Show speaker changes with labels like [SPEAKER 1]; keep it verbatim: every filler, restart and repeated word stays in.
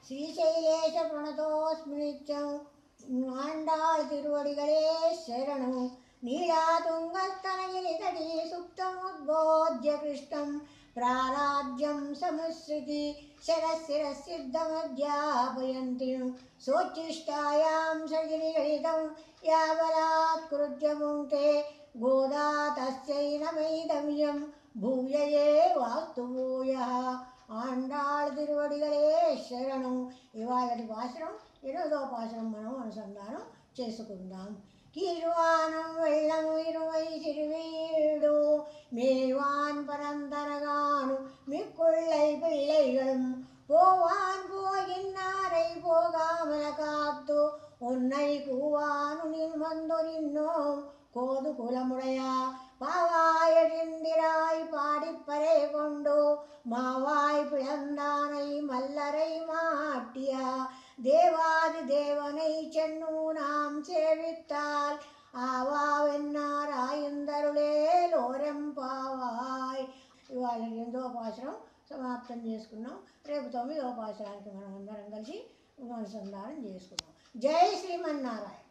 [SPEAKER 1] శ్రీశైలేశ ప్రణతోస్మి నిత్యం ఆండాళ్ తిరువడిగలే శరణు నీలాతుంగస్తనగిరితటీ సుప్తముద్బోధ్య కృష్ణం ప్రారాజ్యం సముశ్రుతి శరశిరసిద్ధమధ్యాపయంతి సోచ్చిష్టాయాం సగిరిగళితం యావలాత్కృత్య భుంక్తే గోదా తస్యై నమైదమ్యం భూయయే వాస్తు భూయః. ఆండాళ్ తిరువడిగలే శరణు. ఇవాళటి పాశనం ఎనిమిదవ పాశనం మనం అనుసంధానం చేసుకుందాం. కీర్వానం వెళ్ళము ఇరువై సిరివీడు మేవాన్ పరంతరగాను మిక్కుళ్ళై పిళ్ళైగళం పోవాన్ పోగిన్నారై పోగామల కాత్తు ఉన్నై కూవాను నిన్మందు నిన్నో கோது குலமுடையா பாவாயழிந்திராய் பாடிப்பறை கொண்டு மாவாய் பிளந்தானை மல்லரை மாட்டியா தேவாதி தேவனை சென்னு நாம் சேவித்தால் ఆవావెన్నారాయందరులే లోరెంపావాయ్. ఇవాళ ఎనిమిదవ పాశనం సమాప్తం చేసుకున్నాం. రేపు తొమ్మిదవ పాశనానికి మనం అందరం కలిసి అనుసంధానం చేసుకున్నాం. జై శ్రీమన్నారాయణ.